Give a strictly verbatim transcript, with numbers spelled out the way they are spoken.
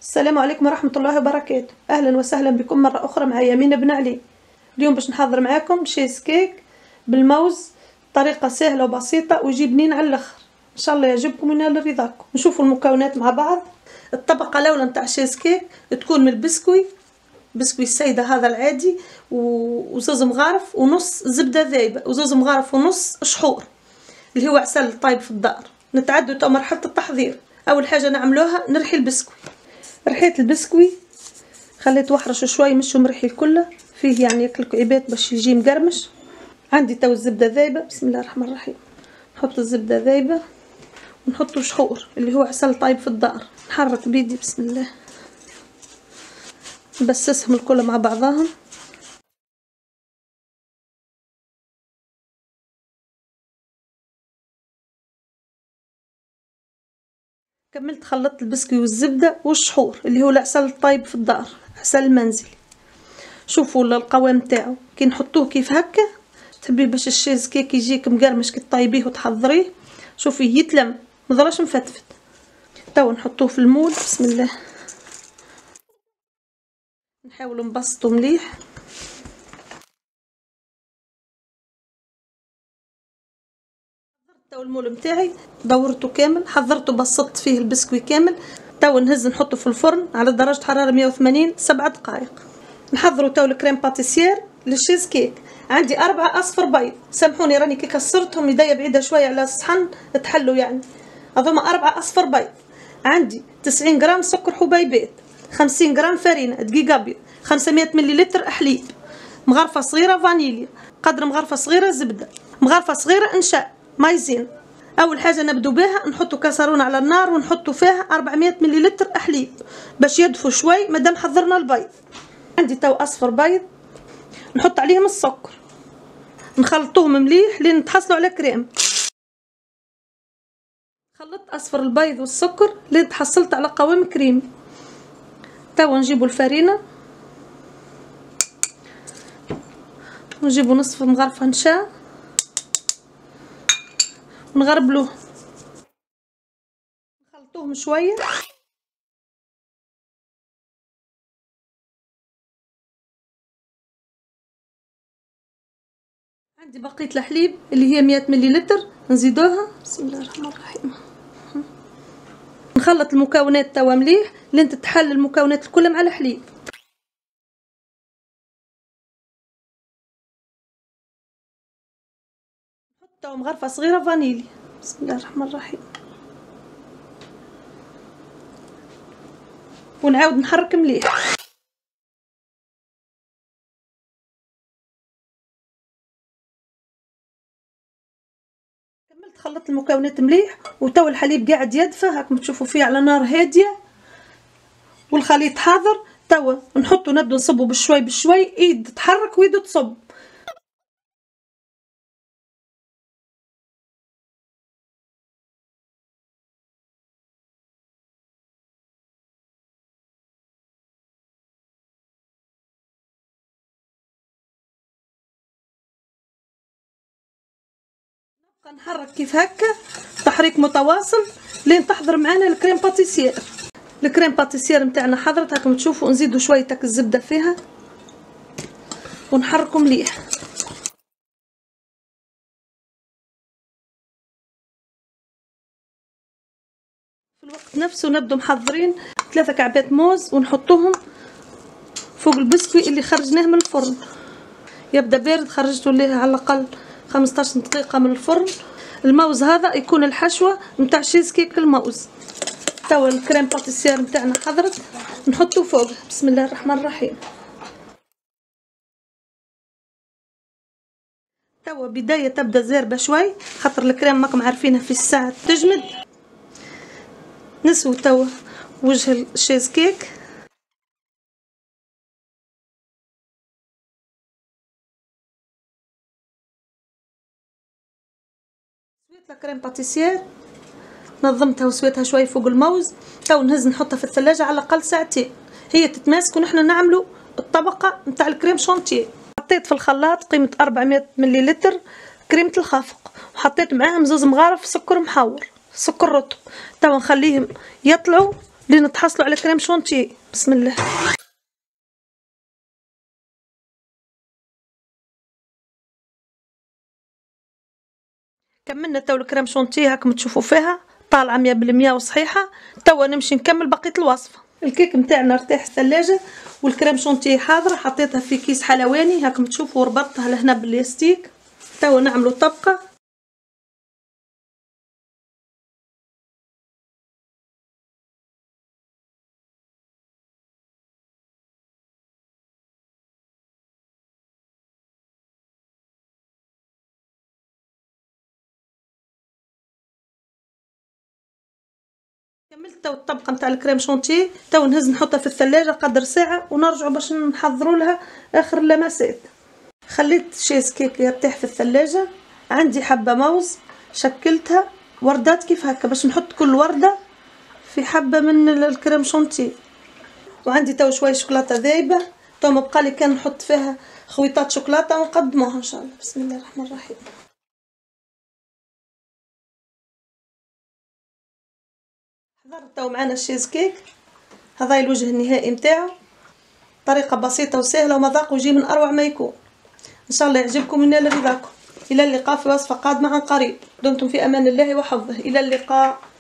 السلام عليكم ورحمة الله وبركاته. أهلا وسهلا بكم مرة أخرى مع يمين بن علي. اليوم باش نحضر معاكم شيز كيك بالموز، طريقة سهلة وبسيطة ويجي بنين على الآخر، إن شاء الله يعجبكم وينال رضاكم. نشوفوا المكونات مع بعض. الطبقة الأولى نتاع شيز كيك تكون من البسكوي، بسكوي السيدة هذا العادي، وزوز مغارف ونص زبدة ذايبة، وزوز مغارف ونص شحور اللي هو عسل طايب في الدار. نتعدوا تو مرحلة التحضير. أول حاجة نعملوها نرحي البسكوي. رحيت البسكوي خليت وحرشه شوي، مش مرحي الكل، فيه يعني ياكل كعيبات باش يجي مقرمش. عندي تو الزبده ذايبه، بسم الله الرحمن الرحيم. نحط الزبده ذايبه ونحط شحور اللي هو عسل طايب في الدار. نحرك بيدي بسم الله، نبسسهم الكل مع بعضاهم. كملت خلطت البسكوي والزبده والشحور اللي هو العسل الطايب في الدار، عسل منزلي. شوفوا القوام تاعو كي نحطوه كيف هكا، تحبي باش الشيز كيك يجيك مقرمش كي طيبيه وتحضريه. شوفي يتلم مضراش مفتفت. توا نحطوه في المول بسم الله، نحاولوا نبسطوا مليح. توا المول متاعي دورته كامل، حضرته بسطت فيه البسكوي كامل. توا نهز نحطه في الفرن على درجه حراره مية وثمانين سبع دقائق. نحضروا تو الكريم باتيسير للشيز كيك. عندي أربعة أصفر بيض، سامحوني راني كي كسرتهم يديا بعيدة شوية على الصحن تحلوا يعني. هذوما أربعة أصفر بيض. عندي تسعين جرام سكر حبيبات، خمسين جرام فرينة دقيق أبيض، خمسمية مليلتر حليب، مغرفة صغيرة فانيليا، قدر مغرفة صغيرة زبدة، مغرفة صغيرة إنشاء مايزين. أول حاجة نبدو بها نحطوا كاسرونة على النار ونحطوا فيها أربعمية مليلتر حليب باش يدفوا شوي مادام حضرنا البيض. عندي تو أصفر بيض، نحط عليهم السكر، نخلطوهم مليح لين نتحصلوا على كريم. خلطت أصفر البيض والسكر لين تحصلت على قوام كريمي. توا نجيبوا الفرينة ونجيبوا نصف مغرفة نشا ونغربلوه، نخلطوهم شوية. عندي بقية الحليب اللي هي مية مليلتر، نزيدوها بسم الله الرحمن الرحيم. نخلط المكونات توا مليح لين تتحل المكونات الكل مع الحليب. نحط توا مغرفة صغيرة فانيليا بسم الله الرحمن الرحيم، ونعاود نحرك مليح. كملت خلطت المكونات مليح وتو الحليب قاعد يدفى هاكم تشوفوا فيه على نار هاديه والخليط حاضر. توا نحطوا نبدو نصبوا بشوي بشوي، ايد تحرك وايد تصب. نبقى نحرك كيف هكا تحريك متواصل لين تحضر معنا الكريم باتيسير. الكريم باتيسير نتاعنا حضرت هاكم تشوفوا. نزيدوا شويه تاك الزبده فيها ونحركوا مليح. في الوقت نفسه نبدو محضرين ثلاثة كعبات موز ونحطوهم فوق البسكوي اللي خرجناه من الفرن. يبدا بارد، خرجته ليه على الاقل خمسطاش دقيقه من الفرن. الموز هذا يكون الحشوه نتاع شيز كيك الموز. توا الكريم باتيسير نتاعنا حضرت، نحطو فوق بسم الله الرحمن الرحيم. توا بدايه تبدا زاربه شوي خاطر الكريم ماكم عارفينها في الساعه تجمد. نسوي توا وجه الشيز كيك. سويت الكريم باتيسير، نظمتها وسويتها شوي فوق الموز. تو نهز نحطها في الثلاجه على الاقل ساعتين هي تتماسك ونحن نعملوا الطبقه نتاع الكريم شونتيه. حطيت في الخلاط قيمه أربعمية مليلتر كريمه الخافق، وحطيت معاهم زوز مغارف سكر محور، سكر رطب. تو نخليهم يطلعوا لين تحصلوا على كريم شونتيه. بسم الله. كملنا تو الكريم شونتيه هاكم تشوفوا فيها طالعه مية بالمية وصحيحه. توا نمشي نكمل بقيه الوصفه. الكيك نتاعنا ارتاح الثلاجه والكريم شونتيه حاضره، حطيتها في كيس حلواني هاكم تشوفوا وربطتها لهنا باللاستيك. توا نعملوا طبقه. كملت تو الطبقه نتاع الكريم شونتيه. تو نهز نحطها في الثلاجه قدر ساعه ونرجعوا باش نحضروا لها اخر اللمسات. خليت شيز كيك يرتاح في الثلاجه. عندي حبه موز شكلتها وردات كيف هكا باش نحط كل ورده في حبه من الكريم شونتيه. وعندي تو شويه شوكولاته ذايبه. تو ما بقالي كان نحط فيها خويطات شوكولاته ونقدموها ان شاء الله. بسم الله الرحمن الرحيم. حضرت تو معنا الشيز كيك. هذا الوجه النهائي نتاعو. طريقه بسيطه وسهله ومذاقه يجي من اروع ما يكون. ان شاء الله يعجبكم وينال رضاكم. الى اللقاء في وصفه قادمه عن قريب. دمتم في امان الله وحفظه. الى اللقاء.